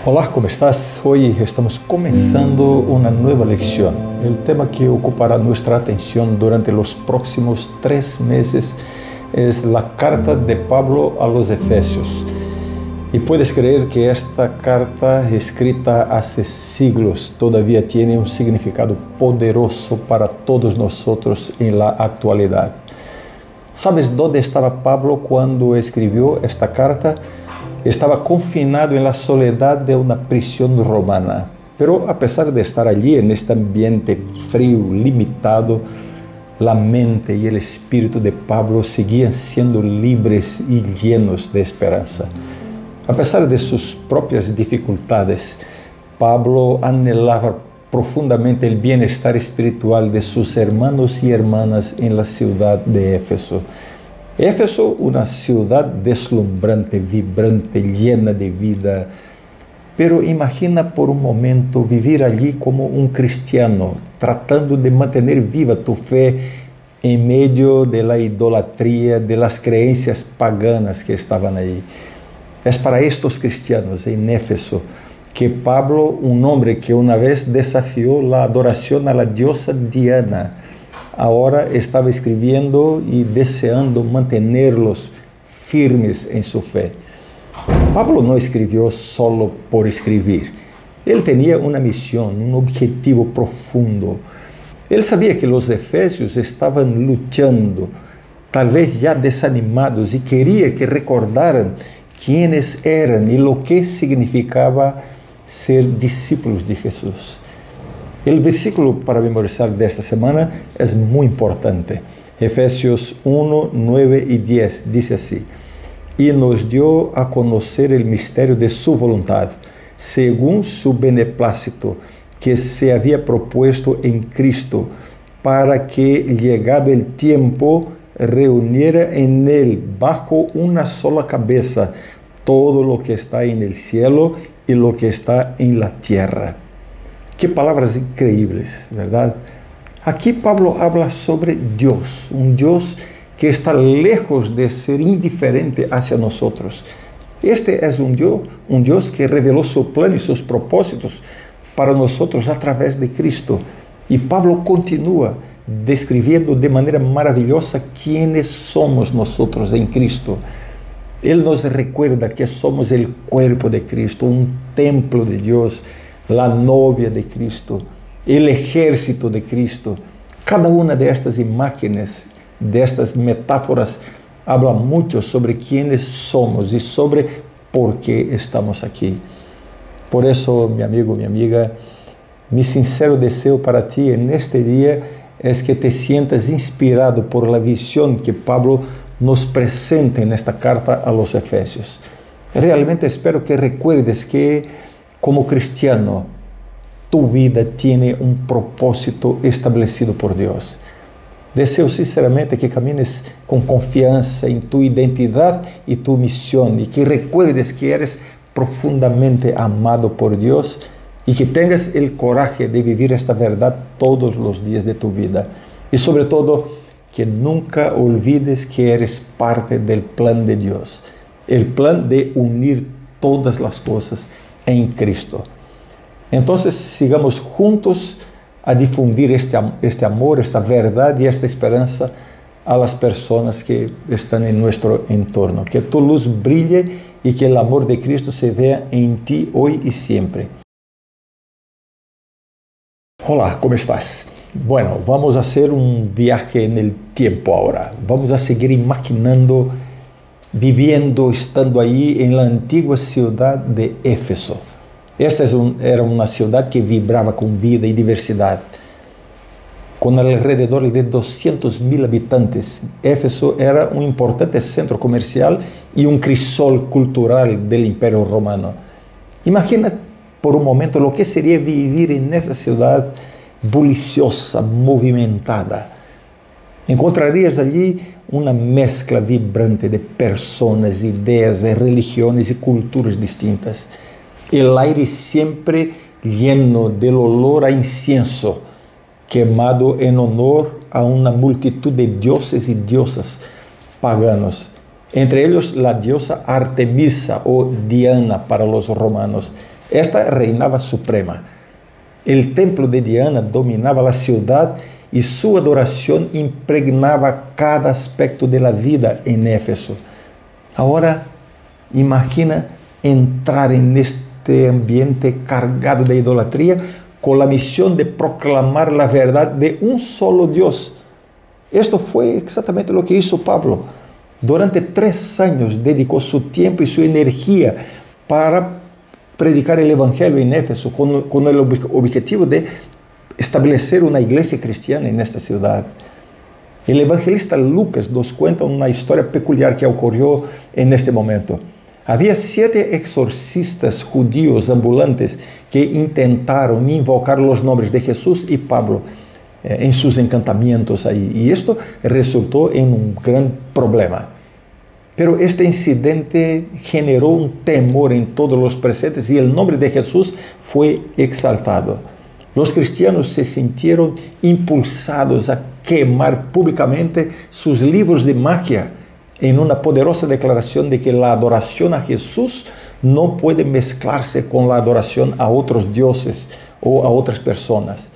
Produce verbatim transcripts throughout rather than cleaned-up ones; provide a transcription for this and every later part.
Olá, como estás? Hoy estamos comenzando una nueva lección. El tema que ocupará nuestra atención durante los próximos tres meses es la carta de Pablo a los Efesios. Y puedes creer que esta carta, escrita hace siglos, todavía tiene un significado poderoso para todos nosotros en la actualidad. ¿Sabes dónde estaba Pablo cuando escribió esta carta? Estaba confinado en la soledad de una prisión romana. Pero a pesar de estar allí en este ambiente frío, limitado, la mente y el espíritu de Pablo seguían siendo libres y llenos de esperanza. A pesar de sus propias dificultades, Pablo anhelaba profundamente el bienestar espiritual de sus hermanos y hermanas en la ciudad de Éfeso. Éfeso, una ciudad deslumbrante, vibrante, llena de vida. Pero imagina por un momento vivir allí como un cristiano, tratando de mantener viva tu fe en medio de la idolatría, de las creencias paganas que estaban ahí. Es para estos cristianos en Éfeso que Pablo, un hombre que una vez desafió la adoración a la diosa Diana, ahora estaba escribiendo y deseando mantenerlos firmes en su fe. Pablo no escribió solo por escribir. Él tenía una misión, un objetivo profundo. Él sabía que los efesios estaban luchando, tal vez ya desanimados, y quería que recordaran quiénes eran y lo que significaba ser discípulos de Jesús. El versículo para memorizar de esta semana es muy importante. Efesios uno, nueve y diez dice así: y nos dio a conocer el misterio de su voluntad, según su beneplácito, que se había propuesto en Cristo, para que, llegado el tiempo, reuniera en él, bajo una sola cabeza, todo lo que está en el cielo y lo que está en la tierra. Qué palabras increíbles, ¿verdad? Aquí Pablo habla sobre Dios, un Dios que está lejos de ser indiferente hacia nosotros. Este es un Dios, un Dios que reveló su plan y sus propósitos para nosotros a través de Cristo. Y Pablo continúa describiendo de manera maravillosa quiénes somos nosotros en Cristo. Él nos recuerda que somos el cuerpo de Cristo, un templo de Dios, la novia de Cristo, el ejército de Cristo. Cada una de estas imágenes, de estas metáforas, habla mucho sobre quiénes somos y sobre por qué estamos aquí. Por eso, mi amigo, mi amiga, mi sincero deseo para ti en este día es que te sientas inspirado por la visión que Pablo nos presenta en esta carta a los Efesios. Realmente espero que recuerdes que como cristiano, tu vida tiene un propósito establecido por Dios. Deseo sinceramente que camines con confianza en tu identidad y tu misión, y que recuerdes que eres profundamente amado por Dios y que tengas el coraje de vivir esta verdad todos los días de tu vida. Y sobre todo, que nunca olvides que eres parte del plan de Dios, el plan de unir todas las cosas en Cristo. Entonces sigamos juntos a difundir este, este amor, esta verdad y esta esperanza a las personas que están en nuestro entorno. Que tu luz brille y que el amor de Cristo se vea en ti hoy y siempre. Hola, ¿cómo estás? Bueno, vamos a hacer un viaje en el tiempo ahora. Vamos a seguir imaginando, viviendo, estando ahí en la antigua ciudad de Éfeso. Esta es un, era una ciudad que vibraba con vida y diversidad. Con alrededor de doscientos mil habitantes, Éfeso era un importante centro comercial y un crisol cultural del Imperio Romano. Imagina por un momento lo que sería vivir en esa ciudad bulliciosa, movimentada. Encontrarías allí una mezcla vibrante de personas, ideas, de religiones y culturas distintas. El aire siempre lleno del olor a incienso, quemado en honor a una multitud de dioses y diosas paganos. Entre ellos la diosa Artemisa o Diana para los romanos, Esta reinaba suprema. El templo de Diana dominaba la ciudad y su adoración impregnaba cada aspecto de la vida en Éfeso. Ahora, imagina entrar en este ambiente cargado de idolatría con la misión de proclamar la verdad de un solo Dios. Esto fue exactamente lo que hizo Pablo. Durante tres años dedicó su tiempo y su energía para predicar el Evangelio en Éfeso con, con el ob- objetivo de establecer una iglesia cristiana en esta ciudad. El evangelista Lucas nos cuenta una historia peculiar que ocurrió en este momento. Había siete exorcistas judíos ambulantes que intentaron invocar los nombres de Jesús y Pablo eh, en sus encantamientos ahí. Y esto resultó en un gran problema. Pero este incidente generó un temor en todos los presentes y el nombre de Jesús fue exaltado. Los cristianos se sintieron impulsados a quemar públicamente sus libros de magia en una poderosa declaración de que la adoración a Jesús no puede mezclarse con la adoración a otros dioses o a otras personas.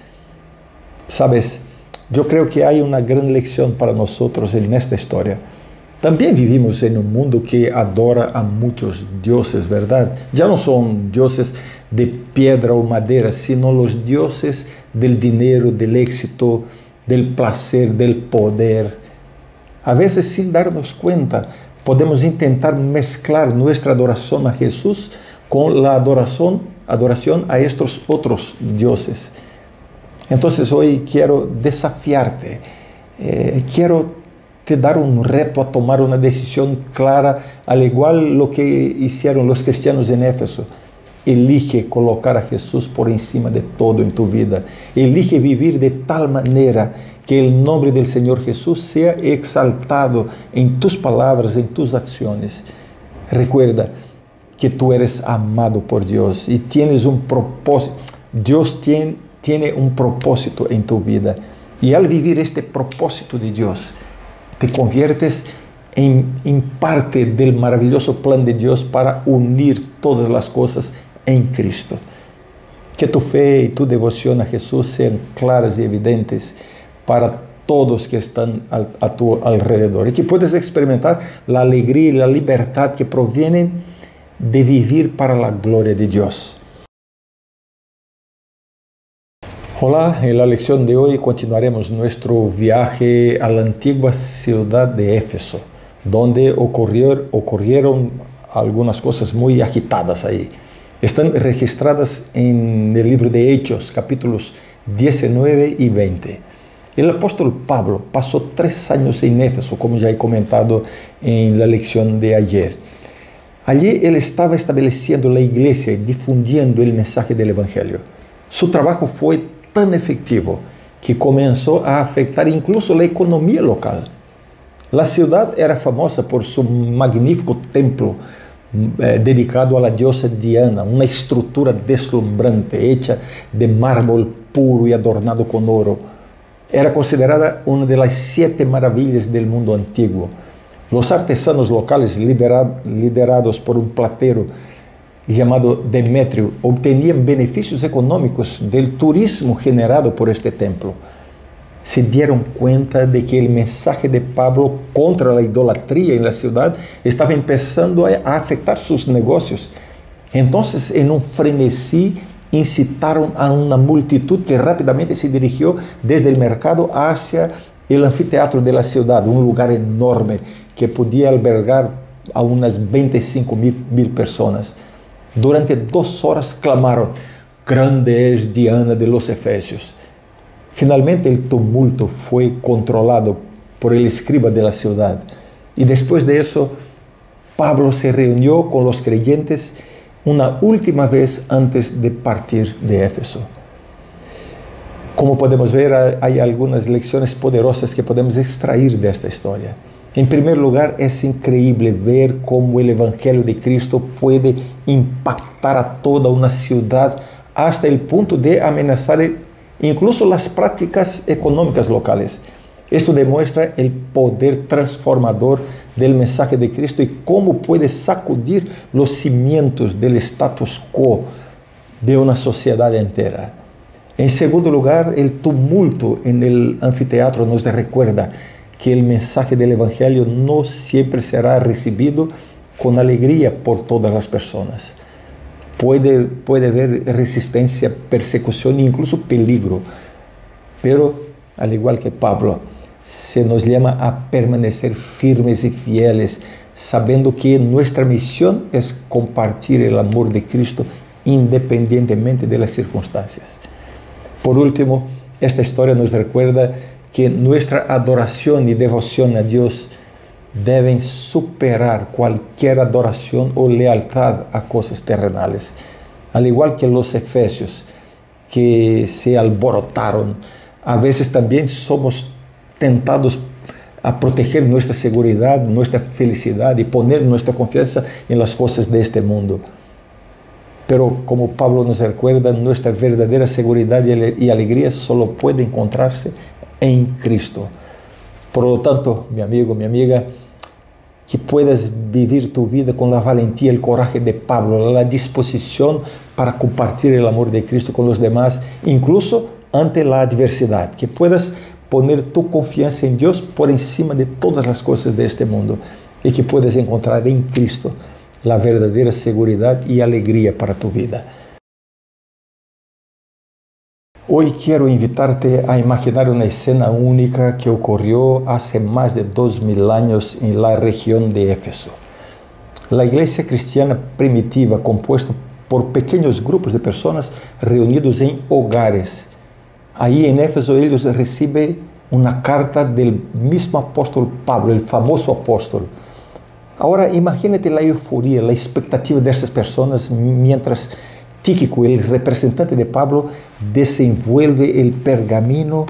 Sabes, yo creo que hay una gran lección para nosotros en esta historia. También vivimos en un mundo que adora a muchos dioses, ¿verdad? Ya no son dioses de piedra o madera, sino los dioses del dinero, del éxito, del placer, del poder. A veces, sin darnos cuenta, podemos intentar mezclar nuestra adoración a Jesús con la adoración, adoración a estos otros dioses. Entonces, hoy quiero desafiarte, eh, quiero te dar un reto a tomar una decisión clara, al igual lo que hicieron los cristianos en Éfeso. Elige colocar a Jesús por encima de todo en tu vida. Elige vivir de tal manera que el nombre del Señor Jesús sea exaltado en tus palabras, en tus acciones. Recuerda que tú eres amado por Dios y tienes un propósito. Dios tiene, tiene un propósito en tu vida. Y al vivir este propósito de Dios, te conviertes en, en parte del maravilloso plan de Dios para unir todas las cosas en Cristo. Que tu fe y tu devoción a Jesús sean claras y evidentes para todos que están a, a tu alrededor y que puedas experimentar la alegría y la libertad que provienen de vivir para la gloria de Dios. Hola, en la lección de hoy continuaremos nuestro viaje a la antigua ciudad de Éfeso, donde ocurrió, ocurrieron algunas cosas muy agitadas ahí. Están registradas en el libro de Hechos, capítulos diecinueve y veinte. El apóstol Pablo pasó tres años en Éfeso, como ya he comentado en la lección de ayer. Allí él estaba estableciendo la iglesia y difundiendo el mensaje del Evangelio. Su trabajo fue tan efectivo que comenzó a afectar incluso la economía local. La ciudad era famosa por su magnífico templo eh, dedicado a la diosa Diana, una estructura deslumbrante hecha de mármol puro y adornado con oro. Era considerada una de las siete maravillas del mundo antiguo. Los artesanos locales, lidera, liderados por un platero llamado Demetrio, obtenían beneficios económicos del turismo generado por este templo. Se dieron cuenta de que el mensaje de Pablo contra la idolatría en la ciudad estaba empezando a afectar sus negocios. Entonces, en un frenesí, incitaron a una multitud que rápidamente se dirigió desde el mercado hacia el anfiteatro de la ciudad, un lugar enorme que podía albergar a unas veinticinco mil personas. Durante dos horas clamaron: "Grande es Diana de los Efesios". Finalmente el tumulto fue controlado por el escriba de la ciudad. Y después de eso, Pablo se reunió con los creyentes una última vez antes de partir de Éfeso. Como podemos ver, hay algunas lecciones poderosas que podemos extraer de esta historia. En primer lugar, es increíble ver cómo el Evangelio de Cristo puede impactar a toda una ciudad hasta el punto de amenazar incluso las prácticas económicas locales. Esto demuestra el poder transformador del mensaje de Cristo y cómo puede sacudir los cimientos del status quo de una sociedad entera. En segundo lugar, el tumulto en el anfiteatro nos recuerda que el mensaje del Evangelio no siempre será recibido con alegría por todas las personas. Puede, puede haber resistencia, persecución e incluso peligro, pero al igual que Pablo, se nos llama a permanecer firmes y fieles, sabiendo que nuestra misión es compartir el amor de Cristo independientemente de las circunstancias. Por último, esta historia nos recuerda que nuestra adoración y devoción a Dios deben superar cualquier adoración o lealtad a cosas terrenales. Al igual que los efesios que se alborotaron, a veces también somos tentados a proteger nuestra seguridad, nuestra felicidad y poner nuestra confianza en las cosas de este mundo. Pero como Pablo nos recuerda, nuestra verdadera seguridad y alegría solo puede encontrarse en Cristo. Por lo tanto, mi amigo, mi amiga, que puedas vivir tu vida con la valentía, el coraje de Pablo, la disposición para compartir el amor de Cristo con los demás, incluso ante la adversidad. Que puedas poner tu confianza en Dios por encima de todas las cosas de este mundo y que puedas encontrar en Cristo la verdadera seguridad y alegría para tu vida. Hoy quiero invitarte a imaginar una escena única que ocurrió hace más de dos mil años en la región de Éfeso. La iglesia cristiana primitiva, compuesta por pequeños grupos de personas reunidos en hogares. Ahí en Éfeso ellos reciben una carta del mismo apóstol Pablo, el famoso apóstol. Ahora imagínate la euforia, la expectativa de estas personas mientras Tíquico, el representante de Pablo, desenvuelve el pergamino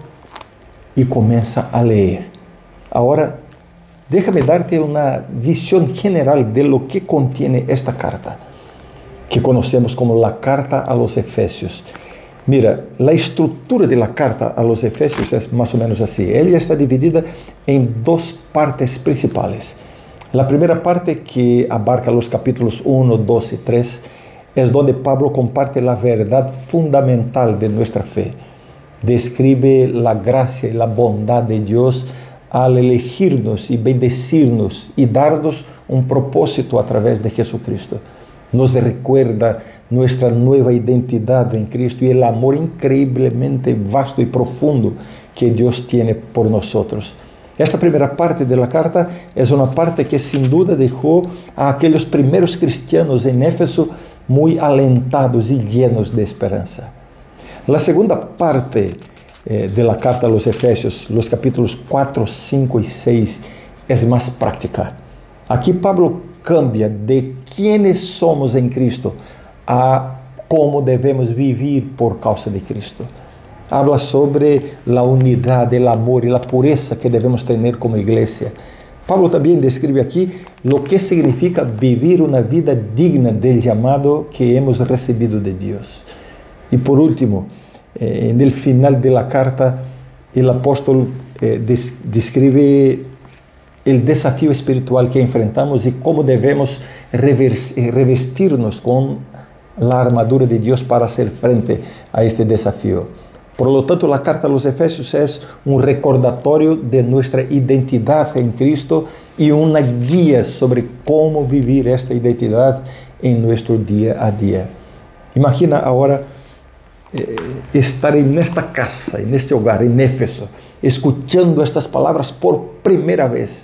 y comienza a leer. Ahora, déjame darte una visión general de lo que contiene esta carta, que conocemos como la carta a los Efesios. Mira, la estructura de la carta a los Efesios es más o menos así. Ella está dividida en dos partes principales. La primera parte, que abarca los capítulos uno, dos y tres, es donde Pablo comparte la verdad fundamental de nuestra fe. Describe la gracia y la bondad de Dios al elegirnos y bendecirnos y darnos un propósito a través de Jesucristo. Nos recuerda nuestra nueva identidad en Cristo y el amor increíblemente vasto y profundo que Dios tiene por nosotros. Esta primera parte de la carta es una parte que sin duda dejó a aquellos primeros cristianos en Éfeso muy alentados y llenos de esperanza. La segunda parte eh, de la carta a los Efesios, los capítulos cuatro, cinco y seis, es más práctica. Aquí Pablo cambia de quiénes somos en Cristo a cómo debemos vivir por causa de Cristo. Habla sobre la unidad, el amor y la pureza que debemos tener como iglesia. Pablo también describe aquí lo que significa vivir una vida digna del llamado que hemos recibido de Dios. Y por último, eh, en el final de la carta, el apóstol eh, des describe el desafío espiritual que enfrentamos y cómo debemos revestirnos con la armadura de Dios para hacer frente a este desafío. Por lo tanto, la carta a los Efesios es un recordatorio de nuestra identidad en Cristo y una guía sobre cómo vivir esta identidad en nuestro día a día. Imagina ahora eh, estar en esta casa, en este hogar, en Éfeso, escuchando estas palabras por primera vez.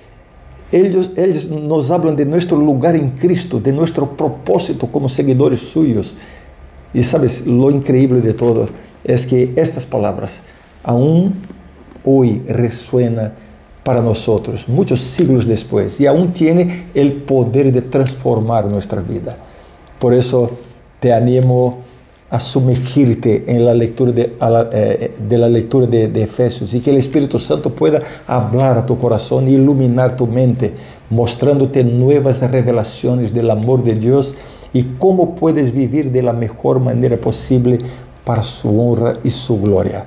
Ellos, ellos nos hablan de nuestro lugar en Cristo, de nuestro propósito como seguidores suyos. Y sabes, lo increíble de todo es que estas palabras aún hoy resuenan para nosotros, muchos siglos después, y aún tiene el poder de transformar nuestra vida. Por eso te animo a sumergirte en la lectura de, la, eh, de la lectura de, de Efesios y que el Espíritu Santo pueda hablar a tu corazón e iluminar tu mente, mostrándote nuevas revelaciones del amor de Dios y cómo puedes vivir de la mejor manera posible para su honra y su gloria.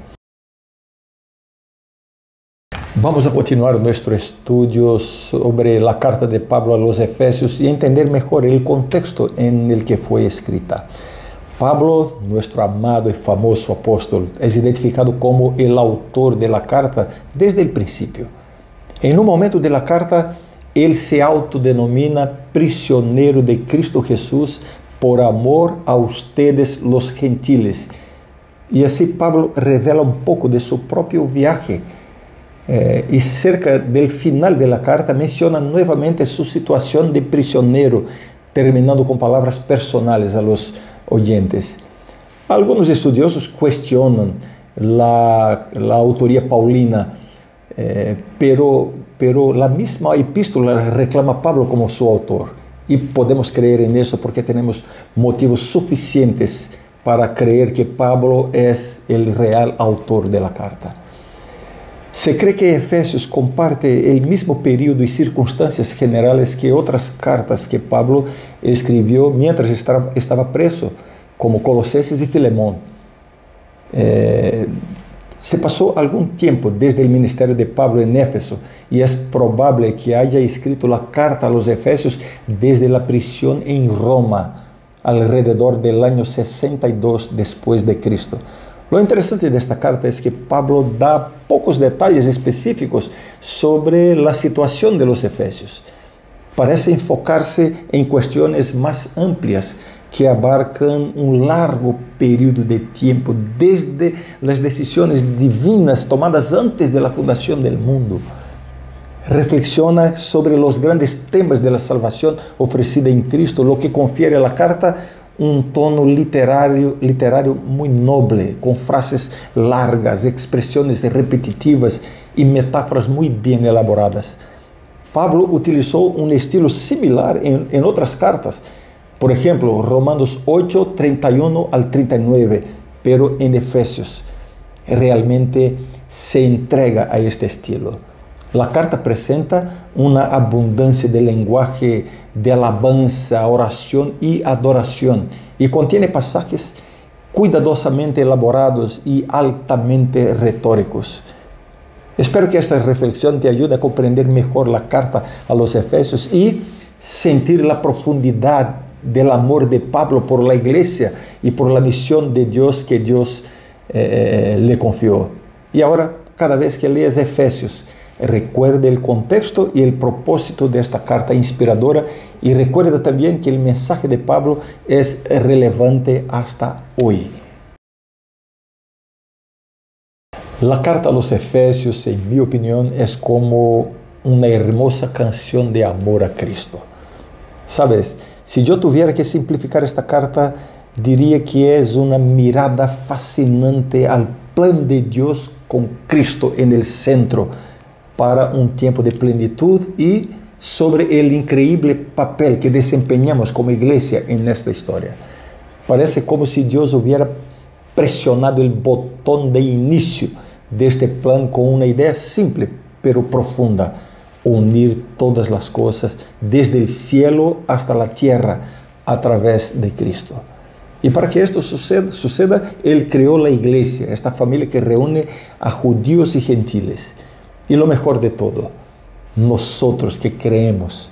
Vamos a continuar nuestro estudio sobre la carta de Pablo a los Efesios y entender mejor el contexto en el que fue escrita. Pablo, nuestro amado y famoso apóstol, es identificado como el autor de la carta desde el principio. En un momento de la carta, él se autodenomina prisionero de Cristo Jesús por amor a ustedes los gentiles. Y así Pablo revela un poco de su propio viaje. Eh, y cerca del final de la carta menciona nuevamente su situación de prisionero, terminando con palabras personales a los oyentes. Algunos estudiosos cuestionan la, la autoría paulina, eh, pero, pero la misma epístola reclama a Pablo como su autor. Y podemos creer en eso porque tenemos motivos suficientes para creer que Pablo es el real autor de la carta. Se cree que Efesios comparte el mismo periodo y circunstancias generales que otras cartas que Pablo escribió mientras estaba preso, como Colosenses y Filemón. Eh, se pasó algún tiempo desde el ministerio de Pablo en Éfeso y es probable que haya escrito la carta a los Efesios desde la prisión en Roma, alrededor del año sesenta y dos después de Cristo. Lo interesante de esta carta es que Pablo da pocos detalles específicos sobre la situación de los efesios. Parece enfocarse en cuestiones más amplias que abarcan un largo periodo de tiempo, desde las decisiones divinas tomadas antes de la fundación del mundo. Reflexiona sobre los grandes temas de la salvación ofrecida en Cristo, lo que confiere a la carta un tono literario, literario muy noble, con frases largas, expresiones repetitivas y metáforas muy bien elaboradas. Pablo utilizó un estilo similar en, en otras cartas, por ejemplo, Romanos ocho, treinta y uno al treinta y nueve, pero en Efesios realmente se entrega a este estilo. La carta presenta una abundancia de lenguaje de alabanza, oración y adoración y contiene pasajes cuidadosamente elaborados y altamente retóricos. Espero que esta reflexión te ayude a comprender mejor la carta a los Efesios y sentir la profundidad del amor de Pablo por la iglesia y por la misión de Dios que Dios eh, le confió. Y ahora, cada vez que leas Efesios, recuerde el contexto y el propósito de esta carta inspiradora y recuerda también que el mensaje de Pablo es relevante hasta hoy. La carta a los Efesios, en mi opinión, es como una hermosa canción de amor a Cristo. Sabes, si yo tuviera que simplificar esta carta, diría que es una mirada fascinante al plan de Dios con Cristo en el centro, para un tiempo de plenitud y sobre el increíble papel que desempeñamos como iglesia en esta historia. Parece como si Dios hubiera presionado el botón de inicio de este plan con una idea simple pero profunda: unir todas las cosas desde el cielo hasta la tierra a través de Cristo. Y para que esto suceda, suceda, Él creó la iglesia, esta familia que reúne a judíos y gentiles. Y lo mejor de todo, nosotros que creemos,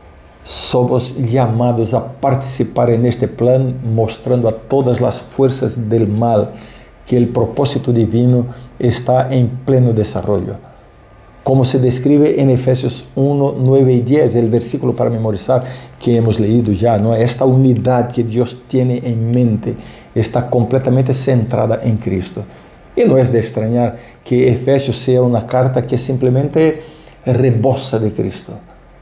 somos llamados a participar en este plan, mostrando a todas las fuerzas del mal que el propósito divino está en pleno desarrollo. Como se describe en Efesios uno, nueve y diez, el versículo para memorizar que hemos leído ya, ¿no? Esta unidad que Dios tiene en mente está completamente centrada en Cristo. Y no es de extrañar que Efesios sea una carta que simplemente rebosa de Cristo,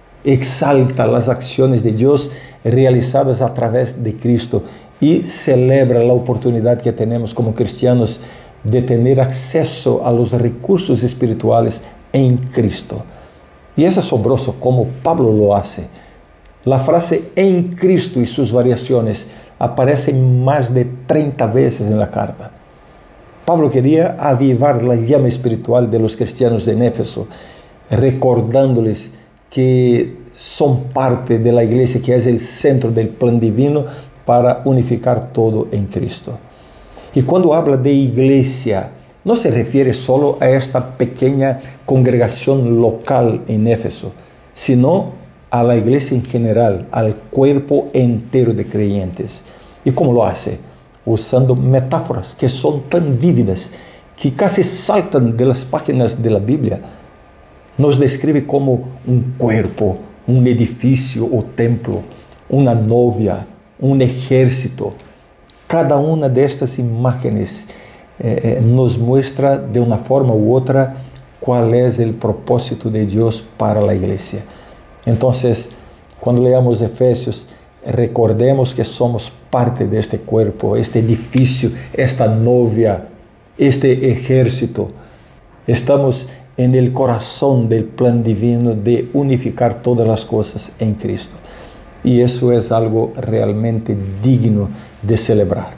exalta las acciones de Dios realizadas a través de Cristo y celebra la oportunidad que tenemos como cristianos de tener acceso a los recursos espirituales en Cristo. Y es asombroso cómo Pablo lo hace. La frase en Cristo y sus variaciones aparecen más de treinta veces en la carta. Pablo quería avivar la llama espiritual de los cristianos en Éfeso, recordándoles que son parte de la iglesia, que es el centro del plan divino para unificar todo en Cristo. Y cuando habla de iglesia, no se refiere solo a esta pequeña congregación local en Éfeso, sino a la iglesia en general, al cuerpo entero de creyentes. ¿Y cómo lo hace? usando metáforas que son tan vívidas que casi saltan de las páginas de la Biblia. Nos describe como un cuerpo, un edificio o templo, una novia, un ejército. Cada una de estas imágenes eh, nos muestra de una forma u otra cuál es el propósito de Dios para la iglesia. Entonces, cuando leamos Efesios, recordemos que somos parte de este cuerpo, este edificio, esta novia, este ejército. Estamos en el corazón del plan divino de unificar todas las cosas en Cristo. Y eso es algo realmente digno de celebrar.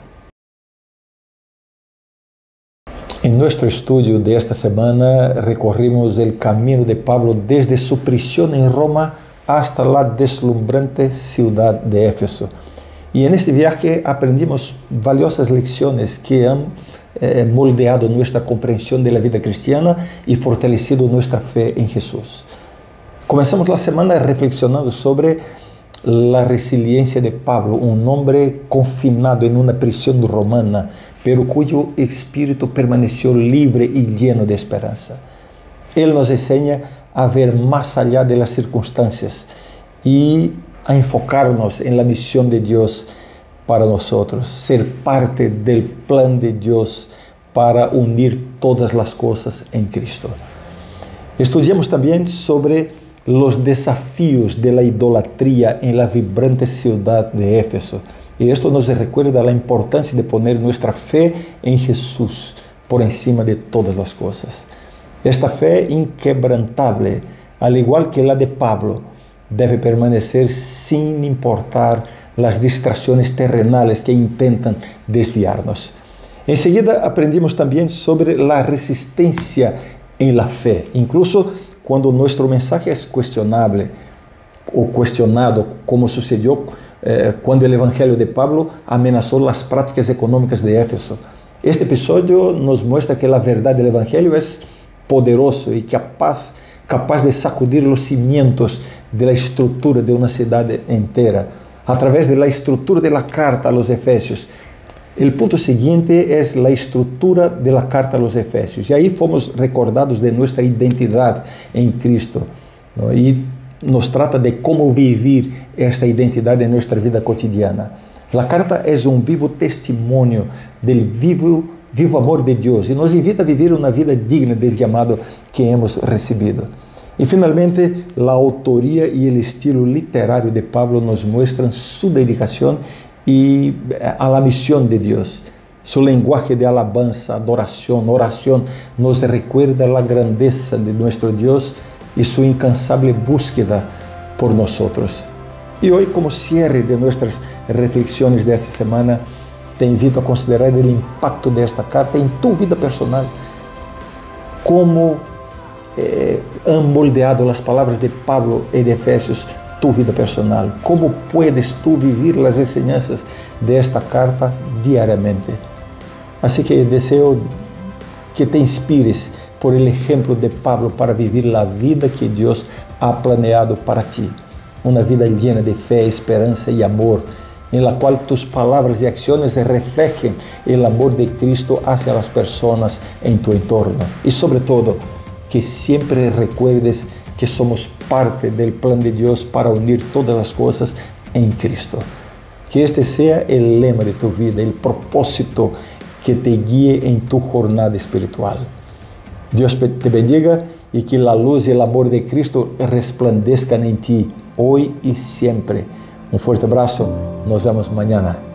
En nuestro estudio de esta semana recorrimos el camino de Pablo desde su prisión en Roma hasta la deslumbrante ciudad de Éfeso. Y en este viaje aprendimos valiosas lecciones que han eh, moldeado nuestra comprensión de la vida cristiana y fortalecido nuestra fe en Jesús. Comenzamos la semana reflexionando sobre la resiliencia de Pablo, un hombre confinado en una prisión romana, pero cuyo espíritu permaneció libre y lleno de esperanza. Él nos enseña a ver más allá de las circunstancias y a enfocarnos en la misión de Dios para nosotros, ser parte del plan de Dios para unir todas las cosas en Cristo. Estudiamos también sobre los desafíos de la idolatría en la vibrante ciudad de Éfeso. Y esto nos recuerda la importancia de poner nuestra fe en Jesús por encima de todas las cosas. Esta fe inquebrantable, al igual que la de Pablo, debe permanecer sin importar las distracciones terrenales que intentan desviarnos. Enseguida aprendimos también sobre la resistencia en la fe, incluso cuando nuestro mensaje es cuestionable o cuestionado, como sucedió eh, cuando el Evangelio de Pablo amenazó las prácticas económicas de Éfeso. Este episodio nos muestra que la verdad del Evangelio es poderoso y capaz, capaz de sacudir los cimientos de la estructura de una ciudad entera, a través de la estructura de la carta a los Efesios. El punto siguiente es la estructura de la carta a los Efesios. Y ahí fomos recordados de nuestra identidad en Cristo, ¿no? Y nos trata de cómo vivir esta identidad en nuestra vida cotidiana. La carta es un vivo testimonio del vivo, vivo amor de Dios y nos invita a vivir una vida digna del llamado que hemos recibido. Y finalmente, la autoría y el estilo literario de Pablo nos muestran su dedicación y a la misión de Dios. Su lenguaje de alabanza, adoración, oración nos recuerda la grandeza de nuestro Dios y su incansable búsqueda por nosotros. Y hoy, como cierre de nuestras reflexiones de esta semana, te invito a considerar el impacto de esta carta en tu vida personal. Cómo eh, han moldeado las palabras de Pablo en Efesios tu vida personal. Cómo puedes tú vivir las enseñanzas de esta carta diariamente. Así que deseo que te inspires por el ejemplo de Pablo para vivir la vida que Dios ha planeado para ti. Una vida llena de fe, esperanza y amor, en la cual tus palabras y acciones reflejen el amor de Cristo hacia las personas en tu entorno. Y sobre todo, que siempre recuerdes que somos parte del plan de Dios para unir todas las cosas en Cristo. Que este sea el lema de tu vida, el propósito que te guíe en tu jornada espiritual. Dios te bendiga y que la luz y el amor de Cristo resplandezcan en ti hoy y siempre. Un fuerte abrazo, nos vemos mañana.